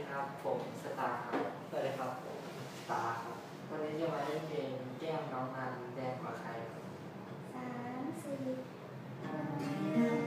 ครับผมสตาร์ครับสวัสดีครับผมตาครับวันนี้จะมาเล่นเพลงแก้มน้องนันแดงกว่าใคร 3 4